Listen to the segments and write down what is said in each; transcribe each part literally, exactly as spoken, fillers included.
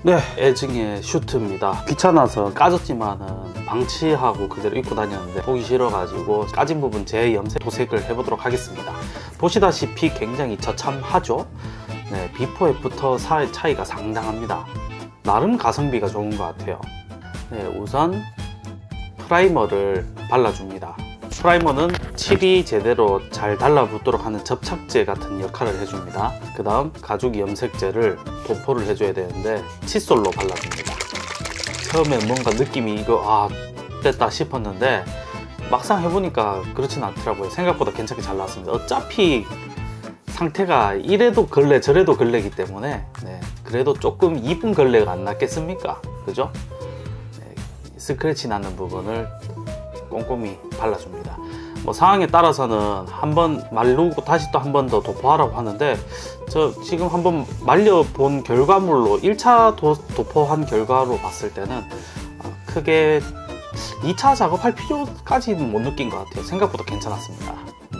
네, 애증의 슈트입니다. 귀찮아서 까졌지만은 방치하고 그대로 입고 다녔는데 보기 싫어가지고 까진 부분 재염색 도색을 해보도록 하겠습니다. 보시다시피 굉장히 저참하죠. 네, 비포 애프터 차이가 상당합니다. 나름 가성비가 좋은 것 같아요. 네, 우선 프라이머를 발라줍니다. 프라이머는 칠이 제대로 잘 달라붙도록 하는 접착제 같은 역할을 해줍니다. 그 다음 가죽 염색제를 도포를 해줘야 되는데 칫솔로 발라줍니다. 처음에 뭔가 느낌이 이거 아 됐다 싶었는데 막상 해보니까 그렇진 않더라고요. 생각보다 괜찮게 잘 나왔습니다. 어차피 상태가 이래도 걸레 저래도 걸레이기 때문에 네, 그래도 조금 이쁜 걸레가 안 낫겠습니까? 그죠? 네, 스크래치 나는 부분을 꼼꼼히 발라줍니다. 뭐 상황에 따라서는 한번 말르고 다시 또 한 번 더 도포하라고 하는데 저 지금 한번 말려본 결과물로 일 차 도, 도포한 결과로 봤을 때는 크게 이 차 작업할 필요까지는 못 느낀 것 같아요. 생각보다 괜찮았습니다.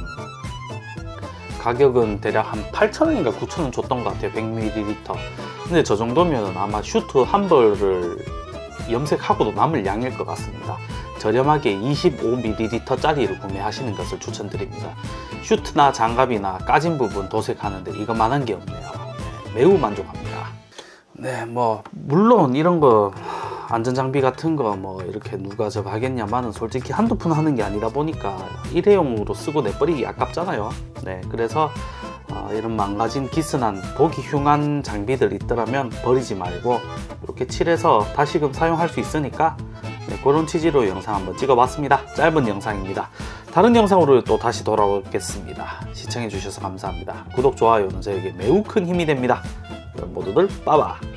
가격은 대략 한 팔천 원인가 구천 원 줬던 것 같아요. 백 밀리리터. 근데 저 정도면 아마 슈트 한 벌을 염색하고도 남을 양일 것 같습니다. 저렴하게 이십오 밀리리터 짜리를 구매하시는 것을 추천드립니다. 슈트나 장갑이나 까진 부분 도색하는데 이거만한 게 없네요. 네, 매우 만족합니다. 네, 뭐 물론 이런 거 안전장비 같은 거 뭐 이렇게 누가 저 하겠냐마는 솔직히 한두 푼 하는 게 아니다 보니까 일회용으로 쓰고 내버리기 아깝잖아요. 네, 그래서 어, 이런 망가진 기스난 보기 흉한 장비들 있더라면 버리지 말고 이렇게 칠해서 다시금 사용할 수 있으니까 네, 그런 취지로 영상 한번 찍어봤습니다. 짧은 영상입니다. 다른 영상으로 또 다시 돌아오겠습니다. 시청해주셔서 감사합니다. 구독, 좋아요는 저에게 매우 큰 힘이 됩니다. 그럼 모두들 빠바!